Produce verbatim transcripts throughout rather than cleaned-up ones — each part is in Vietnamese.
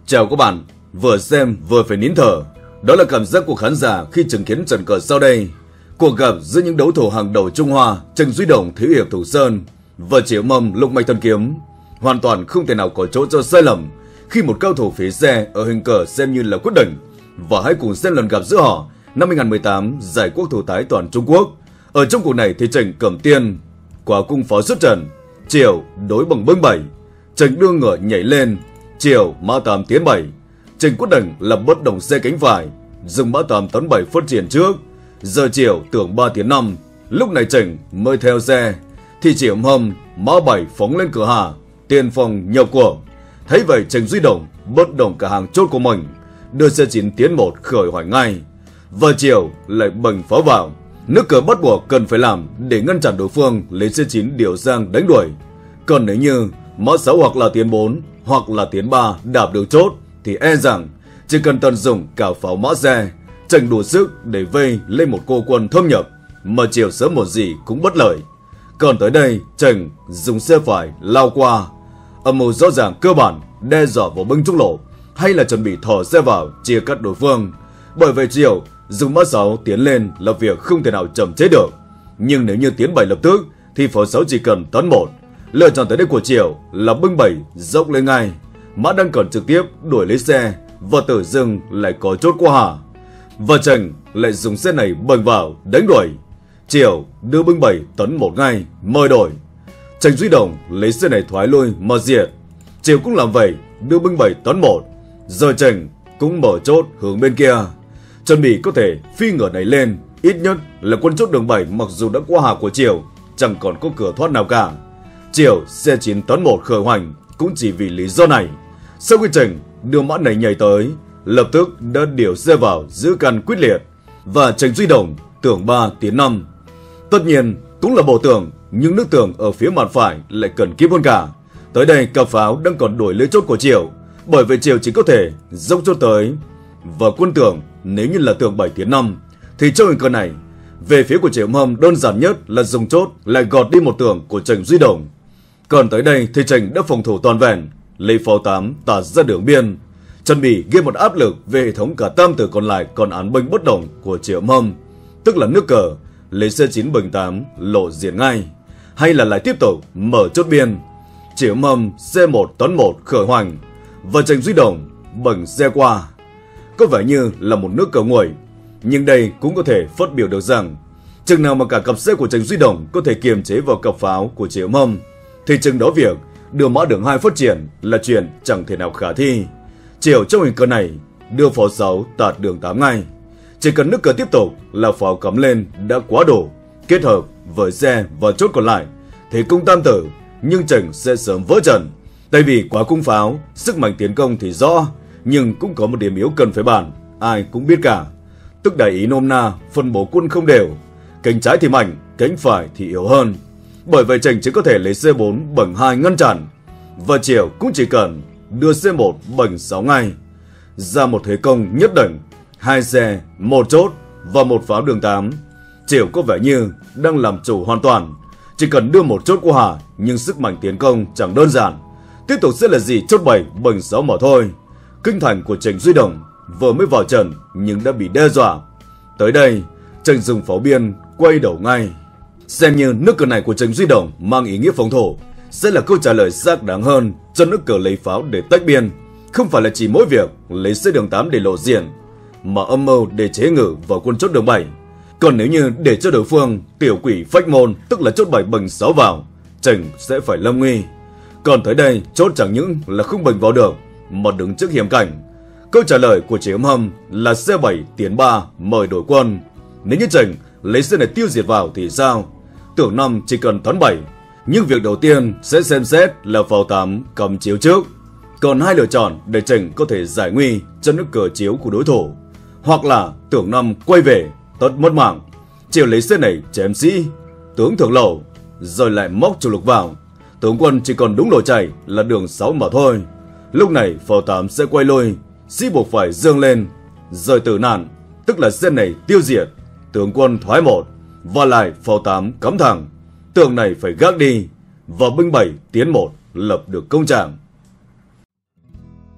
Chào các bạn, vừa xem vừa phải nín thở. Đó là cảm giác của khán giả khi chứng kiến trận cờ sau đây. Cuộc gặp giữa những đấu thủ hàng đầu Trung Hoa, Trần Duy Đồng, Thiếu Hiệp Thủ Sơn và Triệu Mâm, Lục Mạch Thần Kiếm hoàn toàn không thể nào có chỗ cho sai lầm khi một cao thủ phía xe ở hình cờ xem như là quyết định. Và hãy cùng xem lần gặp giữa họ năm hai không một tám giải quốc thủ thái toàn Trung Quốc. Ở trong cuộc này thì Trần cầm tiên, quả cung phó xuất trận, Triệu đối bằng bưng bảy, Trần đưa ngựa nhảy lên, Triệu mã tam tiến bảy. Trần quyết định là bất động xe cánh phải, dùng mã tam tấn bảy phát triển trước. Giờ Triệu tưởng ba tiến năm, lúc này Trần mới theo xe, thì Triệu Mâm mã bảy phóng lên cửa hạ, tiền phòng nhập cuộc. Thấy vậy Trần Duy Đồng bất động cả hàng chốt của mình, đưa xe chín tiến một khởi hoành ngay, và Triệu lại bành pháo vào. Nước cờ bắt buộc cần phải làm để ngăn chặn đối phương lấy xe chín điều sang đánh đuổi. Còn nếu như mã sáu hoặc là tiến bốn hoặc là tiến ba đạp được chốt thì e rằng chỉ cần tận dụng cả pháo mã xe, Trần đủ sức để vây lên một cô quân thâm nhập, mà Triệu sớm một gì cũng bất lợi. Còn tới đây Trần dùng xe phải lao qua, âm mưu rõ ràng cơ bản đe dọa vào bưng trúc lộ, hay là chuẩn bị thò xe vào chia cắt đối phương. Bởi vậy Triệu dùng mã sáu tiến lên là việc không thể nào chậm chế được. Nhưng nếu như tiến bảy lập tức thì pháo sáu chỉ cần tấn một. Lựa chọn tới đây của Triệu là bưng bảy dốc lên ngay, mã đang còn trực tiếp đuổi lấy xe, và tự dưng lại có chốt qua hạ, và Trần lại dùng xe này bành vào đánh đuổi. Triệu đưa bưng bảy tấn một ngay, mời đổi. Trần Duy Đồng lấy xe này thoái lui mà diệt. Triệu cũng làm vậy, đưa bưng bảy tấn một. Giờ Trần cũng mở chốt hướng bên kia, chuẩn bị có thể phi ngựa này lên. Ít nhất là quân chốt đường bảy mặc dù đã qua hạ của Triệu, chẳng còn có cửa thoát nào cả. Triệu xe chín tấn một khởi hoành cũng chỉ vì lý do này. Sau khi Trần đưa mã này nhảy tới, lập tức đã điều xe vào giữ căn quyết liệt, và Trần Duy Đồng tưởng ba tiến năm. Tất nhiên cũng là bộ tưởng, nhưng nước tưởng ở phía mặt phải lại cần kíp hơn cả. Tới đây cặp pháo đang còn đuổi lấy chốt của Triệu, bởi vậy Triệu chỉ có thể dốc chốt tới. Và quân tưởng nếu như là tưởng bảy tiến năm thì trong hình cờ này, về phía của Triệu Mâm đơn giản nhất là dùng chốt lại gọt đi một tưởng của Trần Duy Đồng. Còn tới đây thì Trần đã phòng thủ toàn vẹn, lấy pháo tám tạt ra đường biên, chuẩn bị gây một áp lực về hệ thống cả tam tử còn lại còn án binh bất động của Triệu Mâm, tức là nước cờ lấy xe chín bình tám lộ diện ngay, hay là lại tiếp tục mở chốt biên. Triệu Mâm xe một tấn một khởi hoành, và Trần Duy Đồng bành xe qua. Có vẻ như là một nước cờ nguội, nhưng đây cũng có thể phát biểu được rằng chừng nào mà cả cặp xe của Trần Duy Đồng có thể kiềm chế vào cặp pháo của Triệu Mâm thì chừng đó việc đưa mã đường hai phát triển là chuyện chẳng thể nào khả thi. Triệu trong hình cờ này đưa pháo sáu tạt đường tám ngay, chỉ cần nước cờ tiếp tục là pháo cắm lên đã quá đủ. Kết hợp với xe và chốt còn lại thì cung tam tử, nhưng Trần sẽ sớm vỡ trận. Tại vì quá cung pháo, sức mạnh tiến công thì rõ, nhưng cũng có một điểm yếu cần phải bàn, ai cũng biết cả, tức đại ý nôm na phân bố quân không đều, cánh trái thì mạnh, cánh phải thì yếu hơn. Bởi vậy Trần chỉ có thể lấy C bốn bầng hai ngăn chặn, và Triệu cũng chỉ cần đưa C một bầng sáu ngay, ra một thế công nhất định, hai xe, một chốt và một pháo đường tám. Triệu có vẻ như đang làm chủ hoàn toàn, chỉ cần đưa một chốt qua hạ, nhưng sức mạnh tiến công chẳng đơn giản. Tiếp tục sẽ là gì chốt bảy bầng sáu mà thôi. Kinh thành của Trần Duy Đồng vừa mới vào trận nhưng đã bị đe dọa. Tới đây Trần dùng pháo biên quay đầu ngay. Xem như nước cờ này của Trần Duy Đồng mang ý nghĩa phòng thủ sẽ là câu trả lời xác đáng hơn cho nước cờ lấy pháo để tách biên, không phải là chỉ mỗi việc lấy xe đường tám để lộ diện, mà âm mưu để chế ngự vào quân chốt đường bảy. Còn nếu như để cho đối phương tiểu quỷ phách môn, tức là chốt bảy bầng sáu vào, Trần sẽ phải lâm nguy. Còn tới đây chốt chẳng những là không bành vào được mà đứng trước hiểm cảnh. Câu trả lời của Triệu Mâm là C bảy tiến ba mời đổi quân. Nếu như Trần lấy xe này tiêu diệt vào thì sao? Tưởng năm chỉ cần tấn bảy, nhưng việc đầu tiên sẽ xem xét là pháo tám cầm chiếu trước. Còn hai lựa chọn để Trần có thể giải nguy cho nước cờ chiếu của đối thủ, hoặc là tưởng năm quay về tất mất mạng. Triệu lấy xe này chém sĩ tướng Thượng Lầu, rồi lại móc chủ lực vào. Tướng quân chỉ còn đúng lộ chạy là đường sáu mà thôi. Lúc này pháo tám sẽ quay lôi, sĩ buộc phải dương lên, rời tử nạn, tức là xe này tiêu diệt, tướng quân thoái một, và lại pháo tám cắm thẳng, tượng này phải gác đi, và binh bảy tiến một lập được công trạng.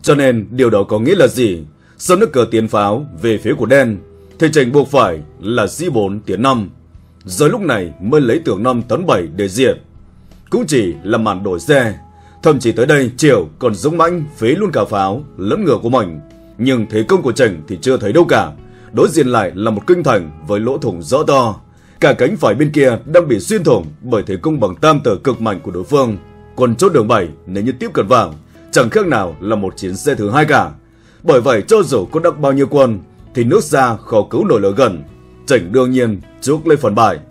Cho nên điều đó có nghĩa là gì? Sau nước cờ tiến pháo về phía của đen, thì Trình buộc phải là sĩ bốn tiến năm, rồi lúc này mới lấy tường năm tấn bảy để diệt. Cũng chỉ là màn đổi xe. Thậm chí tới đây Triều còn dũng mãnh phế luôn cả pháo lẫn ngựa của mình. Nhưng thế công của Trình thì chưa thấy đâu cả. Đối diện lại là một kinh thành với lỗ thủng rõ to. Cả cánh phải bên kia đang bị xuyên thủng bởi thế công bằng tam tờ cực mạnh của đối phương. Còn chốt đường bảy nếu như tiếp cận vào, chẳng khác nào là một chiến xe thứ hai cả. Bởi vậy cho dù có đắc bao nhiêu quân thì nước xa khó cứu nổi lửa gần. Trình đương nhiên chuốc lấy phần bại.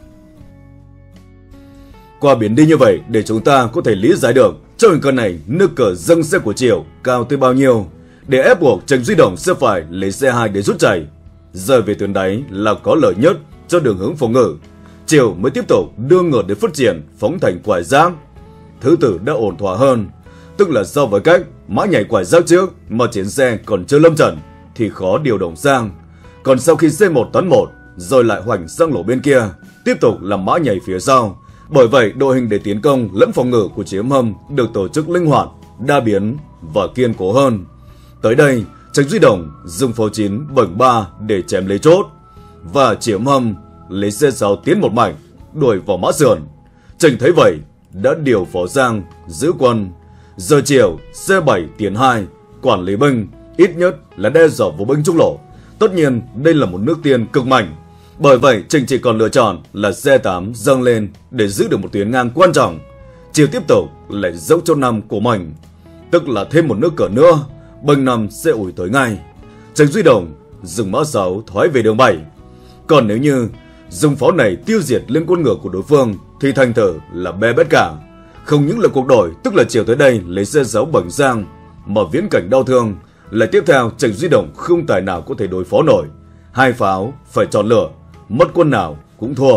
Qua biến đi như vậy để chúng ta có thể lý giải được trong hình cân này nước cờ dâng xe của Triều cao tới bao nhiêu, để ép buộc Trần Duy Đồng sẽ phải lấy xe hai để rút chạy. Rời về tuyến đáy là có lợi nhất cho đường hướng phòng ngự. Triều mới tiếp tục đưa ngựa để phát triển phóng thành quải giác. Thứ tự đã ổn thỏa hơn, tức là so với cách mã nhảy quải giác trước mà chiến xe còn chưa lâm trận thì khó điều động sang. Còn sau khi C một tấn một rồi lại hoành sang lỗ bên kia, tiếp tục làm mã nhảy phía sau. Bởi vậy đội hình để tiến công lẫn phòng ngự của Chiếm Hâm được tổ chức linh hoạt, đa biến và kiên cố hơn. Tới đây, Trần Duy Đồng dùng pháo chín bẩn ba để chém lấy chốt, và Chiếm Hâm lấy C sáu tiến một mảnh đuổi vào mã sườn. Trần thấy vậy đã điều phó sang giữ quân. Giờ chiều C bảy tiến hai quản lý binh, ít nhất là đe dọa vũ binh trúc lộ. Tất nhiên đây là một nước tiền cực mạnh. Bởi vậy Trình chỉ còn lựa chọn là C tám dâng lên để giữ được một tuyến ngang quan trọng. Chiều tiếp tục lại dốc cho năm của mình, tức là thêm một nước cờ nữa, binh năm sẽ ủi tới ngay. Trần Duy Đồng dùng mã sáu thoái về đường bảy. Còn nếu như dùng pháo này tiêu diệt lên quân ngựa của đối phương thì thành thử là bê bết cả. Không những là cuộc đổi, tức là chiều tới đây lấy C sáu bẩn sang, mà viễn cảnh đau thương lại tiếp theo Trần Duy Đồng không tài nào có thể đối phó nổi. Hai pháo phải chọn lựa, mất quân nào cũng thua.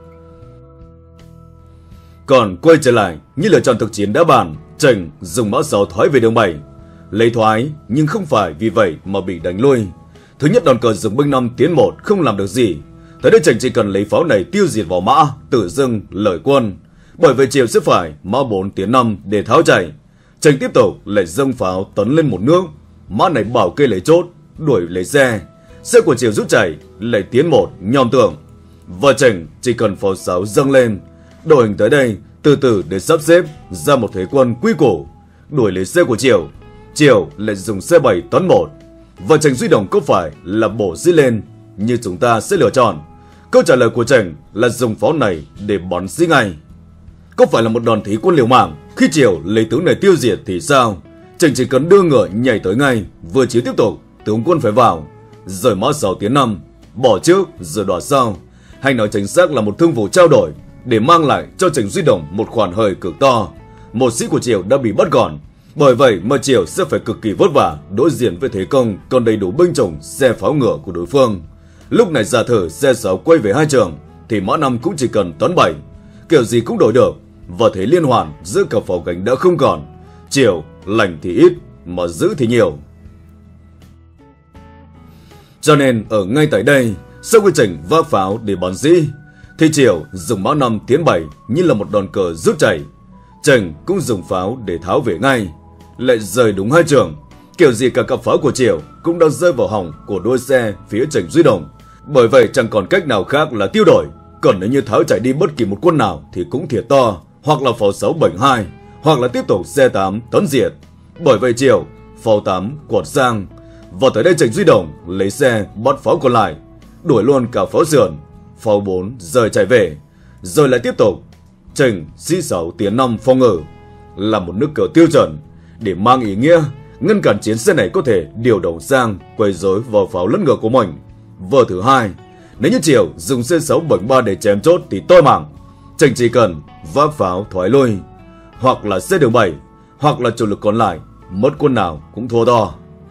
Còn quay trở lại như lựa chọn thực chiến đã bàn, Trần dùng mã sáu thoái về đường bảy. Lấy thoái nhưng không phải vì vậy mà bị đánh lui. Thứ nhất, đòn cờ dùng binh năm tiến một không làm được gì. Tới đây Trần chỉ cần lấy pháo này tiêu diệt vào mã, tự dưng lợi quân. Bởi vậy chiều sẽ phải mã bốn tiến năm để tháo chạy. Trần tiếp tục lại dâng pháo tấn lên một nước. Mã này bảo kê lấy chốt, đuổi lấy xe. Xe của chiều rút chạy lại tiến một nhòm tường. Và Trần chỉ cần pháo sáu dâng lên. Đội hình tới đây từ từ để sắp xếp ra một thế quân quy củ, đuổi lấy xe của chiều. Chiều lại dùng C bảy tấn một. Và Trần Duy Đồng có phải là bổ sĩ lên như chúng ta sẽ lựa chọn? Câu trả lời của Trần là dùng pháo này để bắn sĩ ngay. Có phải là một đòn thí quân liều mạng? Khi chiều lấy tướng này tiêu diệt thì sao? Trần chỉ cần đưa ngựa nhảy tới ngay, vừa chiếu tiếp tục, tướng quân phải vào. Rồi mã sáu tiến năm, bỏ trước rồi đỏ sau. Hay nói chính xác là một thương vụ trao đổi để mang lại cho Trần Duy Đồng một khoản hời cực to. Một sĩ của Triều đã bị bắt gọn. Bởi vậy mà Triều sẽ phải cực kỳ vất vả đối diện với thế công còn đầy đủ binh chủng xe pháo ngựa của đối phương. Lúc này giả thử C sáu quay về hai trường thì mã năm cũng chỉ cần tấn bảy, kiểu gì cũng đổi được. Và thế liên hoàn giữa cả pháo cánh đã không còn. Triều lành thì ít mà giữ thì nhiều. Cho nên ở ngay tại đây, sau khi Trần vác pháo để bắn sĩ thì Triều dùng mã năm tiến bảy như là một đòn cờ rút chạy. Trần cũng dùng pháo để tháo về ngay, lại rời đúng hai trường. Kiểu gì cả cặp pháo của Triều cũng đang rơi vào hỏng của đuôi xe phía Trần Duy Đồng. Bởi vậy chẳng còn cách nào khác là tiêu đổi. Còn nếu như tháo chạy đi bất kỳ một quân nào thì cũng thiệt to, hoặc là pháo sáu bệnh hai, hoặc là tiếp tục C tám tấn diệt. Bởi vậy Triều pháo tám quật sang. Và tới đây Trần Duy Đồng lấy xe bắt pháo còn lại, đuổi luôn cả pháo sườn. Pháo bốn rời chạy về, rồi lại tiếp tục Trần C sáu tiến năm phòng ngự, là một nước cờ tiêu chuẩn để mang ý nghĩa ngăn cản chiến xe này có thể điều động sang quấy rối vào pháo lẫn ngựa của mình. Vở thứ hai, nếu như Triều dùng C sáu bẩn ba để chém chốt thì tôi mảng. Trần chỉ cần vác pháo thoái lui, hoặc là C đường bảy, hoặc là chủ lực còn lại mất quân nào cũng thua to.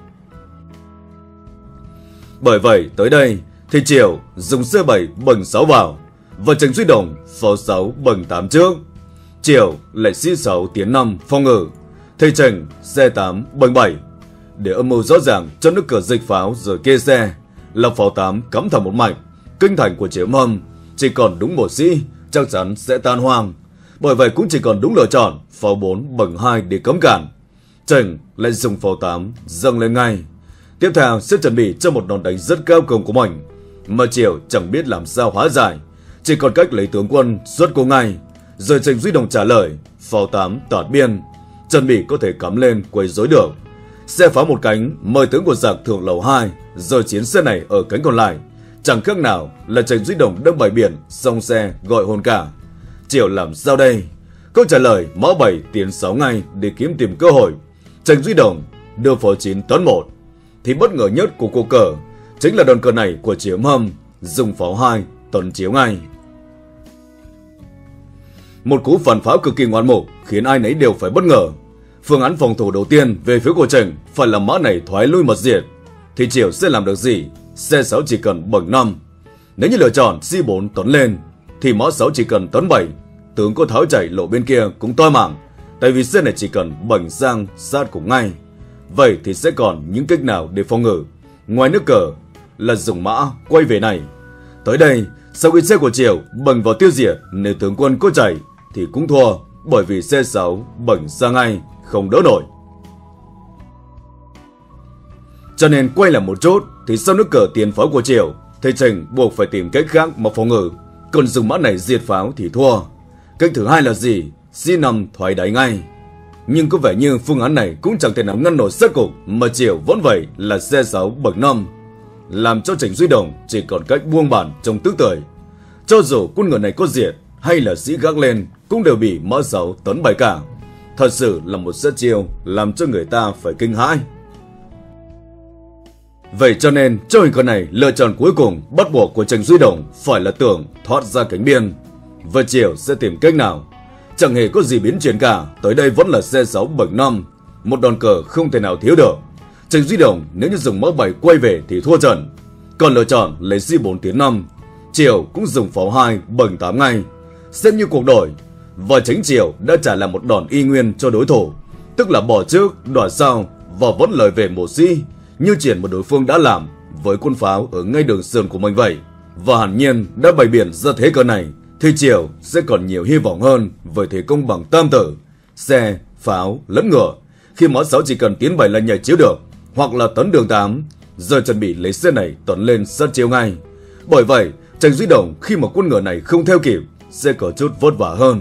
Bởi vậy tới đây thì Triều dùng C bảy bẩn sáu vào, và Trần Duy Đồng pháo sáu bẩn tám trước. Triều lại C sáu tiến năm phòng ngự, thầy Trần C tám bẩn bảy. Để âm mưu rõ ràng cho nước cờ dịch pháo rồi kê xe, là pháo tám cắm thẳng một mạch. Kinh thành của Chiếm Hâm chỉ còn đúng một sĩ chắc chắn sẽ tan hoang. Bởi vậy cũng chỉ còn đúng lựa chọn pháo bốn bẩn hai để cấm cản. Trần lại dùng pháo tám dâng lên ngay. Tiếp theo sẽ chuẩn bị cho một đòn đánh rất cao cường của mình, mà Triệu chẳng biết làm sao hóa giải, chỉ còn cách lấy tướng quân xuất cô ngay. Rồi Trần Duy Đồng trả lời, pháo tám tạt biên, chuẩn bị có thể cắm lên quấy rối được. Xe pháo một cánh mời tướng của giặc thượng lầu hai, rồi chiến xe này ở cánh còn lại. Chẳng khác nào là Trần Duy Đồng đâm bày biển, xong xe gọi hồn cả. Triệu làm sao đây? Câu trả lời mã bảy tiến sáu ngay để kiếm tìm cơ hội. Trần Duy Đồng đưa pháo chín tấn một. Thì bất ngờ nhất của cuộc cờ chính là đòn cờ này của Triệu Hâm, dùng pháo hai tấn chiếu ngay. Một cú phản pháo cực kỳ ngoạn mục khiến ai nấy đều phải bất ngờ. Phương án phòng thủ đầu tiên về phía của Trần phải là mã này thoái lui mật diệt. Thì Triệu sẽ làm được gì? C sáu chỉ cần bậc năm. Nếu như lựa chọn C bốn tấn lên thì mã sáu chỉ cần tấn bảy. Tướng có tháo chạy lộ bên kia cũng toi mạng, tại vì C này chỉ cần bành sang sát cùng ngay. Vậy thì sẽ còn những cách nào để phòng ngự ngoài nước cờ là dùng mã quay về này? Tới đây, sau khi xe của Triệu bành vào tiêu diệt, nếu tướng quân có chạy thì cũng thua, bởi vì C sáu bành sang ngay, không đỡ nổi. Cho nên quay lại một chút thì sau nước cờ tiền pháo của Triệu, thầy Trần buộc phải tìm cách khác mà phòng ngự. Còn dùng mã này diệt pháo thì thua. Cách thứ hai là gì? C năm thoái đáy ngay. Nhưng có vẻ như phương án này cũng chẳng thể nào ngăn nổi sát cục, mà Triệu vẫn vậy là C sáu bậc năm, làm cho Trần Duy Đồng chỉ còn cách buông bản trong tức thời. Cho dù quân ngựa này có diệt hay là sĩ gác lên cũng đều bị mã sáu tấn bại cả. Thật sự là một sát chiêu làm cho người ta phải kinh hãi. Vậy cho nên trong hình cờ này, lựa chọn cuối cùng bắt buộc của Trần Duy Đồng phải là tưởng thoát ra cánh biên. Và Triệu sẽ tìm cách nào? Chẳng hề có gì biến chuyển cả, tới đây vẫn là C sáu bậc năm, một đòn cờ không thể nào thiếu được. Trần Duy Đồng nếu như dùng mã bảy quay về thì thua trận. Còn lựa chọn lấy C bốn tiến năm, Triệu cũng dùng pháo hai bậc tám ngay, xem như cuộc đổi. Và chính Triệu đã trả lại một đòn y nguyên cho đối thủ, tức là bỏ trước đoạt sau và vẫn lời về một sĩ, như chuyện mà đối phương đã làm với quân pháo ở ngay đường sườn của mình vậy. Và hẳn nhiên đã bày biển ra thế cờ này thì Triệu sẽ còn nhiều hy vọng hơn với thế công bằng tam tử, xe, pháo, lẫn ngựa. Khi mã sáu chỉ cần tiến bảy là nhảy chiếu được, hoặc là tấn đường tám, giờ chuẩn bị lấy xe này tấn lên sát chiếu ngay. Bởi vậy, Trần Duy Đồng khi mà quân ngựa này không theo kịp sẽ có chút vất vả hơn.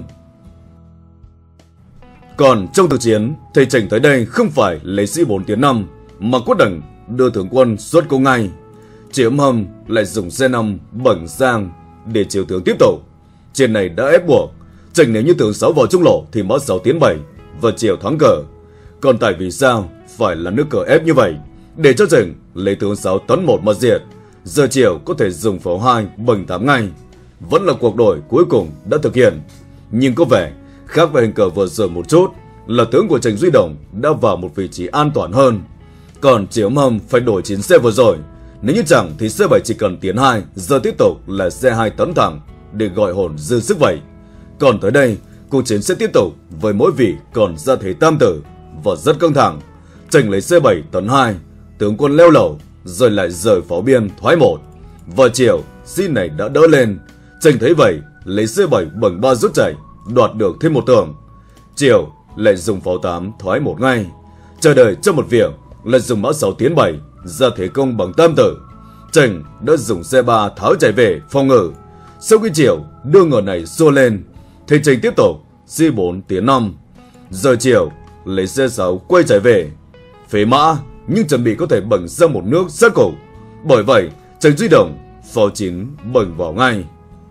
Còn trong thực chiến, thầy Trần tới đây không phải lấy C bốn tiến năm, mà quyết định đưa tướng quân xuất công ngay. Triệu Hâm lại dùng C năm bẩn sang để chiếu tướng tiếp tục. Trên này đã ép buộc Trần, nếu như tướng sáu vào trung lộ thì mã sáu tiến bảy và Triệu thắng cờ. Còn tại vì sao phải là nước cờ ép như vậy? Để cho Trần lấy tướng sáu tấn một mà diệt, giờ Triệu có thể dùng pháo hai bẩn tám ngay. Vẫn là cuộc đổi cuối cùng đã thực hiện, nhưng có vẻ khác với hình cờ vừa rồi một chút, là tướng của Trần Duy Đồng đã vào một vị trí an toàn hơn. Còn Triệu Hâm phải đổi chiến xe vừa rồi, nếu như chẳng thì C bảy chỉ cần tiến hai, giờ tiếp tục là C hai tấn thẳng để gọi hồn dư sức vậy. Còn tới đây, cuộc chiến sẽ tiếp tục với mỗi vị còn ra thế tam tử và rất căng thẳng. Trần lấy C bảy tấn hai, tướng quân leo lầu, rồi lại rời pháo biên thoái một. Và Triệu xin này đã đỡ lên, Trần thấy vậy lấy C bảy bằng ba rút chạy, đoạt được thêm một tường. Triệu lại dùng pháo tám thoái một ngay, chờ đợi cho một việc là dùng mã sáu tiến bảy ra thế công bằng tam tử. Trần đã dùng C ba tháo chạy về phòng ngự. Sau khi Triệu đưa ngựa này xô lên thì Trần tiếp tục C bốn tiến năm. Giờ Triệu lấy C sáu quay chạy về phế mã, nhưng chuẩn bị có thể bẩn ra một nước sát cục. Bởi vậy Trần Duy Đồng pháo chín bẩn vào ngay.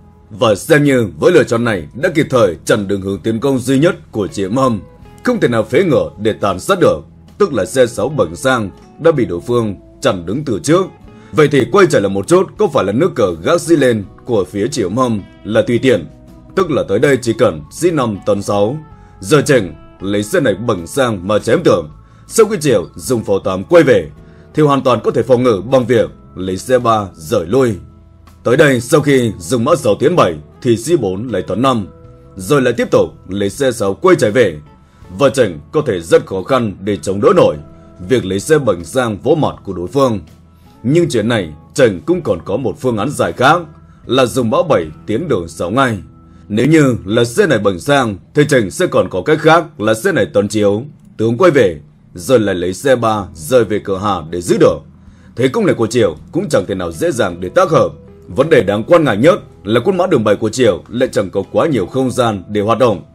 Và xem như với lựa chọn này đã kịp thời chặn đường hướng tiến công duy nhất của Triệu Hâm, không thể nào phế ngựa để tàn sát được, tức là C sáu bẩn sang đã bị đối phương chặn đứng từ trước. Vậy thì quay trở lại một chút, có phải là nước cờ gác xi lên của phía Triệu Hâm là tùy tiện, tức là tới đây chỉ cần C năm tấn sáu, giờ Trần lấy xe này bẩn sang mà chém tưởng. Sau khi Triệu dùng pháo tám quay về thì hoàn toàn có thể phòng ngự bằng việc lấy C ba rời lui. Tới đây sau khi dùng mã sáu tiến bảy thì C bốn lấy tấn năm, rồi lại tiếp tục lấy C sáu quay chạy về. Và Trần có thể rất khó khăn để chống đỡ nổi việc lấy xe bẩn sang vỗ mặt của đối phương. Nhưng chuyện này Trần cũng còn có một phương án giải khác là dùng mã bảy tiến đường sáu ngay. Nếu như là xe này bẩn sang thì Trần sẽ còn có cách khác là xe này tấn chiếu, tướng quay về rồi lại lấy xe ba rời về cửa Hà để giữ đỡ. Thế công này của Triều cũng chẳng thể nào dễ dàng để tác hợp. Vấn đề đáng quan ngại nhất là quân mã đường bảy của Triều lại chẳng có quá nhiều không gian để hoạt động.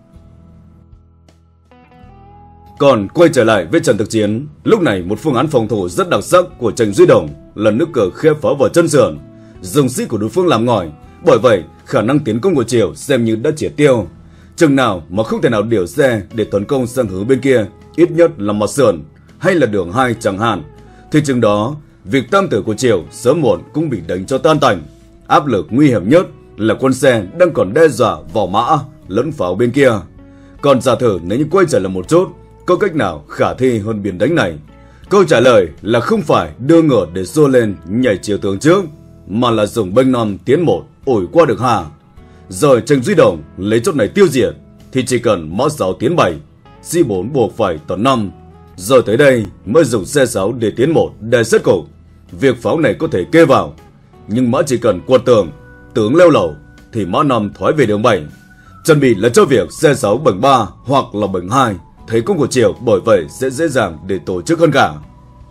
Còn quay trở lại với trận thực chiến, lúc này một phương án phòng thủ rất đặc sắc của Trần Duy Đồng là nước cờ khép phá vào chân sườn, dùng sĩ của đối phương làm ngòi. Bởi vậy, khả năng tiến công của Triều xem như đã triệt tiêu. Chừng nào mà không thể nào điều xe để tấn công sang hướng bên kia, ít nhất là mặt sườn hay là đường hai chẳng hạn, thì chừng đó việc tam tử của Triều sớm muộn cũng bị đánh cho tan tành. Áp lực nguy hiểm nhất là quân xe đang còn đe dọa vỏ mã lẫn pháo bên kia. Còn giả thử nếu như quay trở lại một chút, có cách nào khả thi hơn biển đánh này? Câu trả lời là không phải đưa ngựa để xô lên nhảy chiều tướng trước, mà là dùng binh năm tiến một ủi qua được Hà. Rồi Trần Duy Đồng lấy chốt này tiêu diệt thì chỉ cần mã sáu tiến bảy, sĩ bốn buộc phải tấn năm, rồi tới đây mới dùng xe sáu để tiến một để xét cục. Việc pháo này có thể kê vào, nhưng mã chỉ cần quật tường, tướng leo lầu thì mã năm thoái về đường bảy, chuẩn bị là cho việc xe sáu bậc ba hoặc là bậc hai. Thế công của Triều bởi vậy sẽ dễ dàng để tổ chức hơn cả.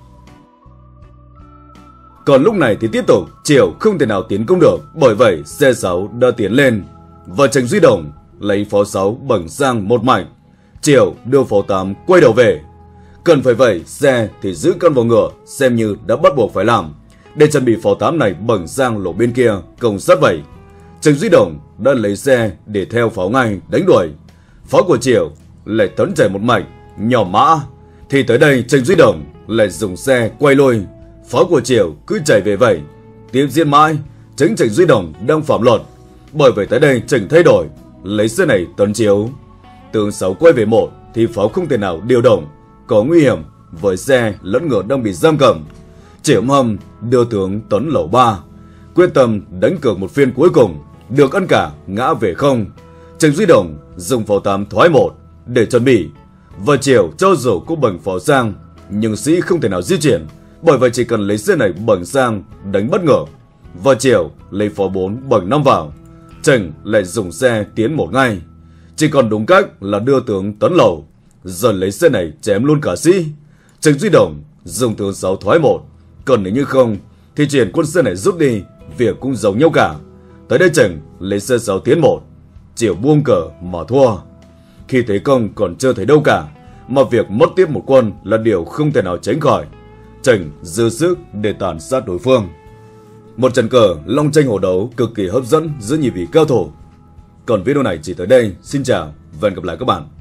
Còn lúc này thì tiếp tục Triều không thể nào tiến công được, bởi vậy xe sáu đã tiến lên và Trần Duy Đồng lấy pháo sáu bẩn sang một mảnh. Triều đưa pháo tám quay đầu về. Cần phải vậy xe thì giữ căn vào ngựa xem như đã bắt buộc phải làm, để chuẩn bị pháo tám này bẩn sang lỗ bên kia công sát vậy. Trần Duy Đồng đã lấy xe để theo pháo ngay đánh đuổi. Pháo của Triều lại tấn chạy một mạch nhỏ mã, thì tới đây Trần Duy Đồng lại dùng xe quay lôi. Pháo của Triều cứ chạy về vậy, tiếp diễn mãi, chính Trần Duy Đồng đang phạm luật. Bởi vậy tới đây Trần thay đổi, lấy xe này tấn chiếu. Tướng sáu quay về một thì pháo không thể nào điều động, có nguy hiểm với xe lẫn ngựa đang bị giam cầm. Triệu Hâm đưa tướng tấn lẩu ba, quyết tâm đánh cược một phiên cuối cùng, được ăn cả ngã về không. Trần Duy Đồng dùng pháo tám thoái một để chuẩn bị, và Triều cho dù có bẩn pháo sang nhưng sĩ không thể nào di chuyển, bởi vậy chỉ cần lấy xe này bẩn sang đánh bất ngờ. Và Triều lấy pháo bốn bẩn năm vào, Trần lại dùng xe tiến một ngay, chỉ còn đúng cách là đưa tướng tấn lầu, rồi lấy xe này chém luôn cả sĩ. Trần Duy Đồng dùng tướng sáu thoái một, còn nếu như không thì chuyển quân xe này rút đi, việc cũng giống nhau cả. Tới đây Trần lấy xe sáu tiến một, Triều buông cờ mà thua. Khi thế công còn chưa thấy đâu cả, mà việc mất tiếp một quân là điều không thể nào tránh khỏi. Trần dư sức để tàn sát đối phương. Một trận cờ long tranh hổ đấu cực kỳ hấp dẫn giữa nhị vị cao thủ. Còn video này chỉ tới đây. Xin chào và hẹn gặp lại các bạn.